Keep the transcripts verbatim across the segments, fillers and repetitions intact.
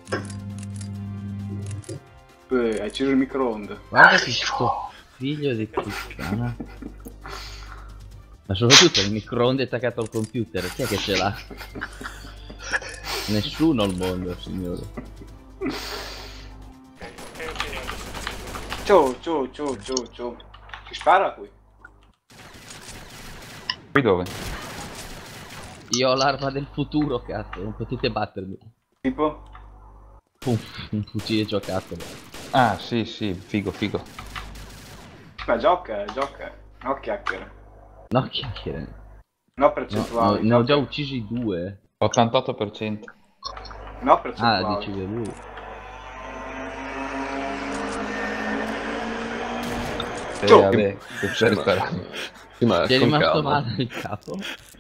Eh, hai acceso il microonde. Guarda che sto figlio di puttana. Ma soprattutto il microonde attaccato al computer, chi è che ce l'ha? Nessuno al mondo, signore. Ciao, ciao, ciao, ciao, ciao. Ci spara qui? Qui dove? Io ho l'arma del futuro, cazzo, non potete battermi. Tipo? Pum, un fucile giocattolo. Ah, sì, sì, figo, figo. Ma gioca, gioca. No chiacchiere. No, chiacchiere. No No, percentuali. no, ne ho già gioca. uccisi due. ottantotto per cento. No Ah, percentuali. dici che lui. Eh, Ciao. vabbè, che stai sparando. Sì, ma Ti è con rimasto calma. male il capo?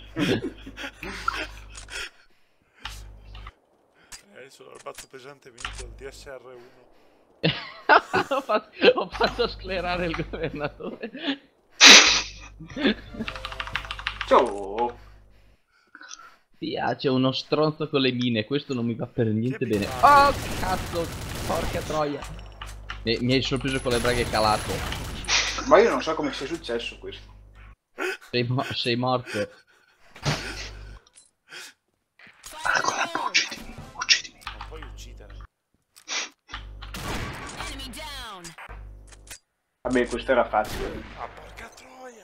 Eh, sono armato pesante vinto il D S R uno. ho, fatto, ho fatto sclerare il governatore. Ciao. Via, c'è uno stronzo con le mine, questo non mi va per niente Che bene. pizza. Oh cazzo, porca troia. Mi, mi hai sorpreso con le braghe calato. Ma io non so come sia successo questo. Sei, mo sei morto. Uccidimi, uccidimi. Non puoi uccidere. Vabbè, questo era facile. Ah, porca troia!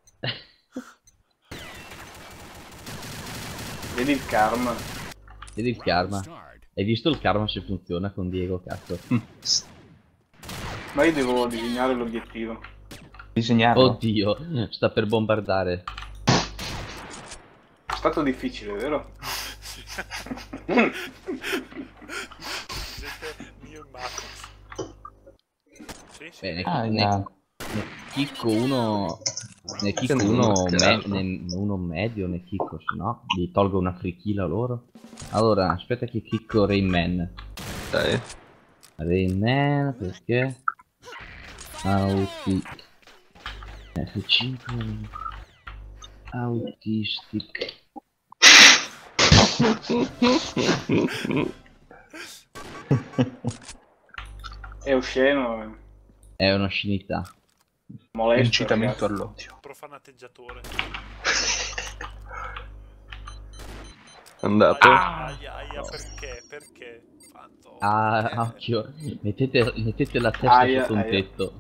Vedi il karma. Vedi il karma. Hai visto il karma se funziona con Diego, cazzo? Ma io devo disegnare l'obiettivo. Disegnarlo. Oddio, sta per bombardare. È stato difficile, vero? Gente mio e Marcos. Sì, sì. Bene, Ah, ne, yeah. ne chicco uno. Ne chicco Sembra uno, una me, carta. ne, uno medio, ne chicco, se no gli tolgo una frichila loro. Allora, aspetta che chicco Rain Man. Dai. Rain Man, perché? Auti... F cinque... Autistic... È osceno. È un'oscenità. Molesto. Incitamento ragazzi. all'odio. Profanatteggiatore. Andato. Aia, aia, aia, perché? Perché? Fatto. Ah, Eh, occhio, mettete, mettete la testa Aia, sotto un aia. tetto.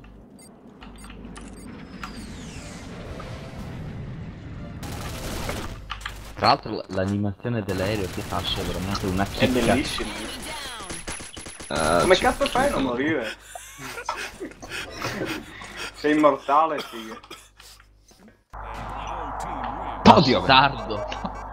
Tra l'altro l'animazione dell'aereo che faccia è veramente una È chicca. bellissimo. Ah, Come ci- cazzo fai a non morire? Sei immortale, figa. Oddio. Bastardo!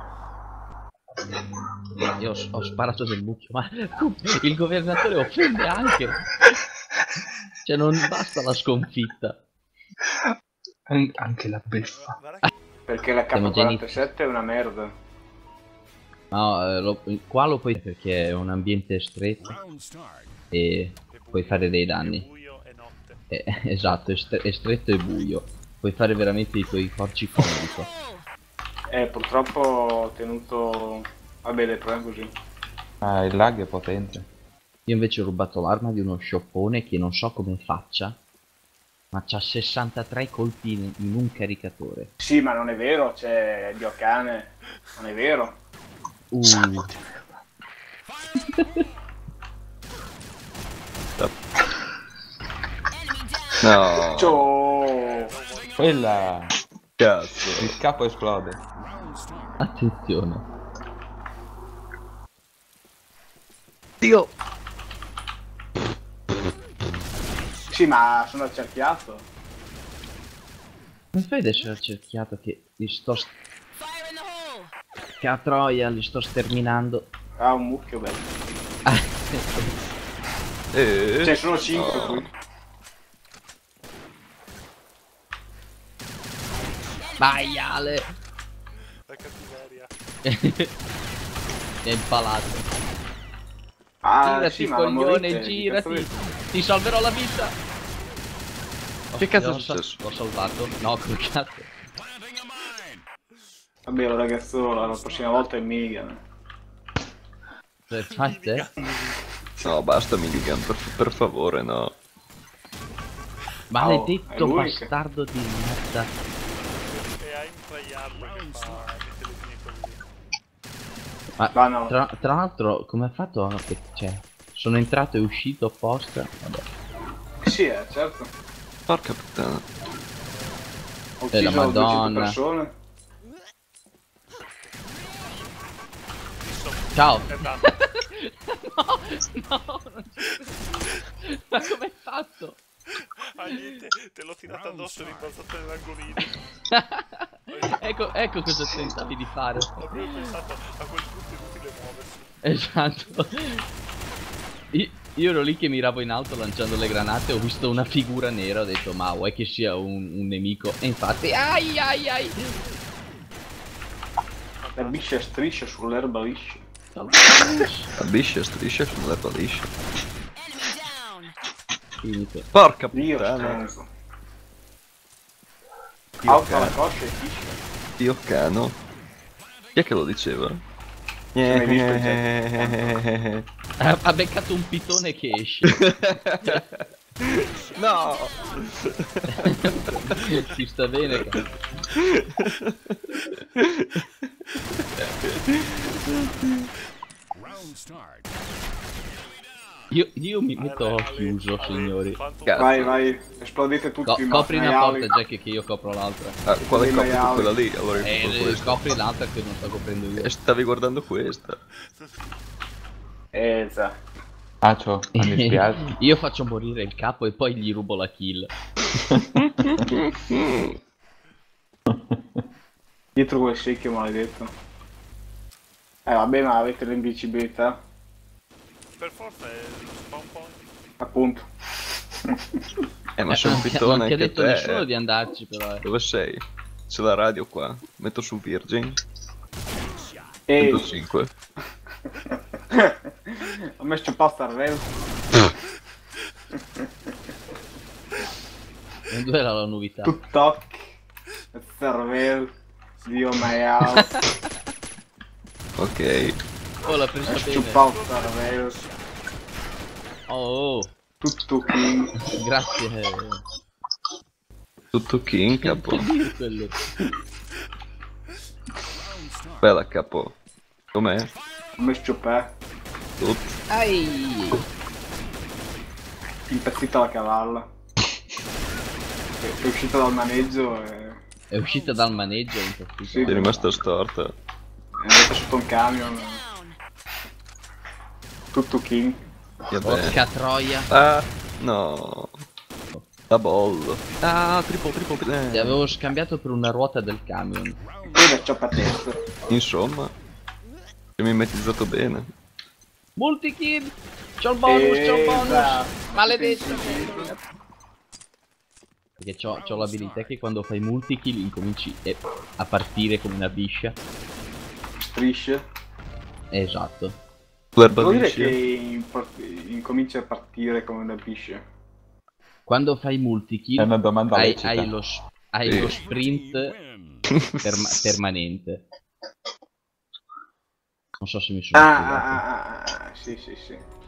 Io ho, ho sparato del mucchio, ma il governatore offende anche. Cioè non basta la sconfitta. An- anche la beffa. guarda che Perché la K Siamo già quarantasette è una merda. No, eh, lo- qua lo puoi perché è un ambiente stretto e è buio, puoi fare dei è danni. buio e notte. Eh, esatto, è, stre- è stretto e buio. Puoi fare veramente i tuoi porci funghi qua. Eh, purtroppo ho tenuto... Vabbè, dai, proviamo così. Ah, il lag è potente. Io invece ho rubato l'arma di uno scioppone che non so come faccia, ma c'ha sessantatré colpi in, in un caricatore. Sì, ma non è vero, c'è Dio cane. Non è vero. Uh, No. Ciao. Quella... Cazzo. Il capo esplode. attenzione. Dio. Sì, ma sono accerchiato. Come fai ad essere accerchiato che li sto... st- Che a troia, li sto sterminando. Ah, un mucchio bello. Eh. Cioè, sono cinque Oh. qui. Vai Ale! La cattiveria. Mi hai impalato. Ah, Girati sì, ma non coglione, morite, che girati! cazzo di- Ti salverò la vita! Che cazzo è L'ho sal- successo? L'ho salvato? No, col cazzo. Vabbè, oh, ragazzo, la prossima volta è Minigun. Fai te? No, basta Milligan, per, per favore, no. Maledetto è lui che- bastardo di merda. E ha intraiato che fa mette le linee così. Ma Ma no. tra, tra l'altro, come ha fatto? a- che- Cioè, sono entrato e uscito apposta. Vabbè. Sì, eh, certo. Porca puttana. Ho E la ucciso duecento Madonna. persone. Ciao. È tanto. No, no, non ci- Ma come hai fatto? Ah, niente, te l'ho tirata addosso e rimbalzato nell'angolino. ecco, ecco cosa tentavi di fare. Ho proprio pensato a quel punto inutile muoversi. Esatto. Io, io ero lì che miravo in alto lanciando le granate, ho visto una figura nera, ho detto ma vuoi che sia un, un nemico? E infatti, ai ai ai. La biscia striscia sull'erba liscia. La biscia striscia sull'erba liscia. Finito. Porca Dio puttana. stenzo. Dio Alza la cano. coscia e fiscia. Dio cano. Chi è che lo diceva? l'hai visto il Ha, ha beccato un pitone che esce. No! Ci sta bene, cazzo. Io, io mi metto chiuso, signori. Quanto- Cazzo. Vai, vai, esplodete tutti. Co- i copri una maiali. porta, Jack, che io copro l'altra. Ah, quale Dei copri tu maiali. quella lì? Allora io E copro questa. copri l'altra che non sto coprendo io. E stavi guardando questa. Esatto. Ah, ciò, mi dispiace. Io faccio morire il capo e poi gli rubo la kill. Dietro quel secchio maledetto. Eh vabbè, ma avete l'invincibilità. Per forza è lo spawn point. Appunto. Eh, ma Eh, c'è un non ti- pitone non ti ha anche detto te. nessuno eh. di andarci, però. eh. Dove sei? C'è la radio qua. Metto su Virgin. Ehi, centocinque. ho messo pasta al velo. Non dove era la novità. Tuttoc. Cervello. Dio maiale. Ok. Oh, l'ha presa bene. Ciupao cervello. Oh, oh, Tutto qui. grazie. Tutto king, capo. Che dire quello? Bella, capo. Com'è? Ho messo pe. Tutto. Ai! Impazzita la cavalla. È è uscita dal maneggio e È uscita dal maneggio, è Sì. impazzita. Sei rimasta storta. è andata sotto un camion. Tutto king. Vabbè. Porca troia. Ah, no. La bollo. Ah, triple, triple, Ti triple. avevo scambiato per una ruota del camion. Poi la cioppa a testa. Insomma. Che mi hai metizzato bene. Multikill! C'ho il bonus, c'ho il bonus! Esatto. Maledetto! Perché c'ho, c'ho l'abilità che quando fai multikill incominci eh, a partire come una biscia. Strisce. Esatto. L'erba Vuol dire liscia. che in- incomincia a partire come una biscia. Quando fai È multikill una domanda hai, lecita. hai, lo, s- hai Sì. lo sprint perma- permanente. Non so se mi sono Ah, spiegato. ah, ah, ah, ah, sì, sì, sì.